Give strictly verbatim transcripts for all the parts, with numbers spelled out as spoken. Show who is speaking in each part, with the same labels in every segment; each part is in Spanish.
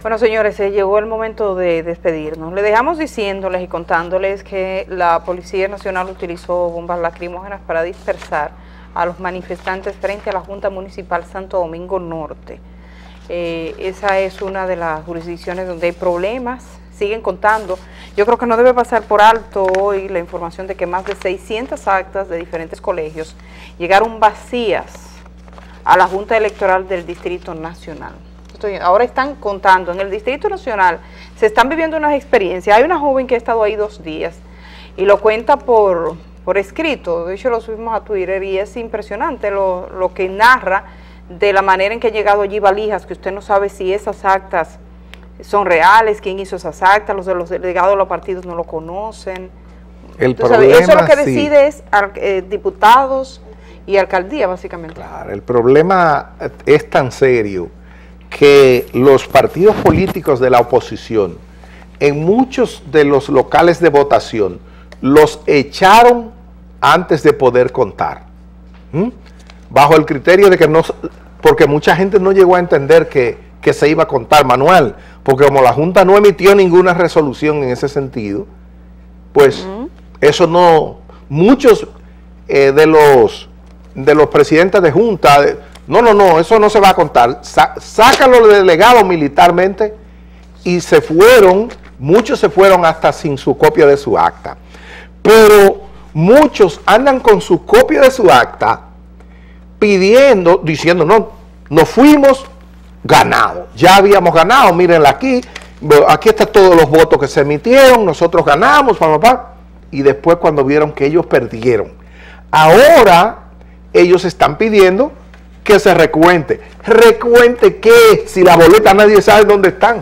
Speaker 1: Bueno, señores, se llegó el momento de despedirnos. Le dejamos diciéndoles y contándoles que la Policía Nacional utilizó bombas lacrimógenas para dispersar a los manifestantes frente a la Junta Municipal Santo Domingo Norte. Eh, esa es una de las jurisdicciones donde hay problemas, siguen contando. Yo creo que no debe pasar por alto hoy la información de que más de seiscientas actas de diferentes colegios llegaron vacías a la Junta Electoral del Distrito Nacional. Ahora están contando, en el Distrito Nacional se están viviendo unas experiencias. Hay una joven que ha estado ahí dos días y lo cuenta por, por escrito, de hecho lo subimos a Twitter y es impresionante lo, lo que narra de la manera en que han llegado allí valijas, que usted no sabe si esas actas son reales, quién hizo esas actas, los de los delegados de los partidos no lo conocen.
Speaker 2: El
Speaker 1: problema, sabes, eso es lo que decide
Speaker 2: sí.
Speaker 1: es eh, diputados y alcaldía básicamente.
Speaker 2: Claro, el problema es tan serio que los partidos políticos de la oposición, en muchos de los locales de votación, los echaron antes de poder contar. ¿Mm? Bajo el criterio de que no, porque mucha gente no llegó a entender que, que se iba a contar, Manuel, porque como la Junta no emitió ninguna resolución en ese sentido, pues uh-huh. eso no, muchos eh, de los de los presidentes de Junta, de, no, no, no, eso no se va a contar, Sa sácalo de delegado militarmente, y se fueron, muchos se fueron hasta sin su copia de su acta, pero muchos andan con su copia de su acta, pidiendo, diciendo, no, nos fuimos ganados, ya habíamos ganado, mírenla aquí, aquí están todos los votos que se emitieron, nosotros ganamos, papá, papá, y después cuando vieron que ellos perdieron, ahora ellos están pidiendo que se recuente. ¿Recuente qué? Si la boleta nadie sabe dónde están.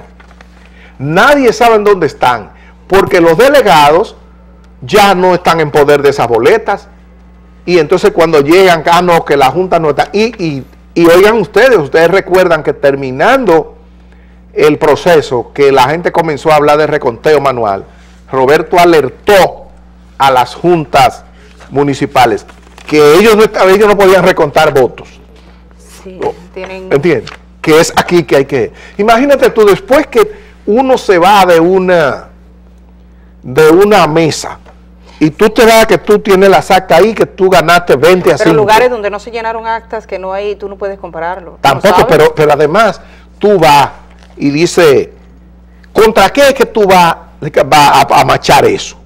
Speaker 2: Nadie sabe dónde están, porque los delegados ya no están en poder de esas boletas, y entonces cuando llegan, ah, no, que la Junta no está, y, y, y oigan ustedes, ustedes recuerdan que terminando el proceso, que la gente comenzó a hablar de reconteo manual, Roberto alertó a las juntas municipales que ellos no, ellos no podían recontar votos.
Speaker 1: Sí, tienen...
Speaker 2: ¿Entiendes? Que es aquí que hay que... Imagínate tú, después que uno se va de una, de una mesa, y tú te das que tú tienes las actas ahí, que tú ganaste veinte a cinco.
Speaker 1: Pero lugares donde no se llenaron actas, que no hay, tú no puedes compararlo.
Speaker 2: Tampoco,
Speaker 1: ¿no
Speaker 2: pero, pero además, tú vas y dices, ¿contra qué es que tú vas, vas a, a machar eso?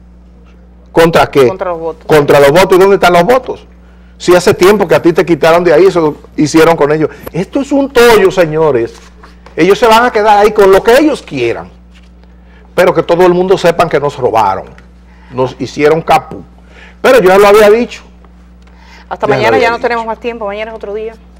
Speaker 2: ¿Contra qué?
Speaker 1: Contra los votos.
Speaker 2: Contra los votos. ¿Y dónde están los votos? Si hace tiempo que a ti te quitaron de ahí, eso hicieron con ellos. Esto es un tollo, señores. Ellos se van a quedar ahí con lo que ellos quieran. Pero que todo el mundo sepan que nos robaron. Nos hicieron capú. Pero yo ya lo había dicho.
Speaker 1: Hasta ya mañana ya no tenemos más tiempo. Mañana es otro día.